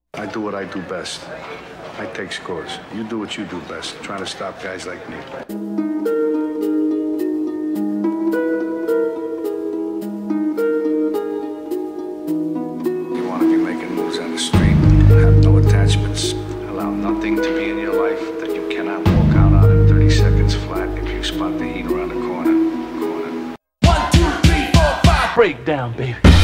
I do what I do best. I take scores. You do what you do best, trying to stop guys like me. You want to be making moves on the street, have no attachments, allow nothing to be in your life that you cannot walk out on in 30 seconds flat if you spot the heat around the corner. 1, 2, 3, 4, 5. Break down, baby.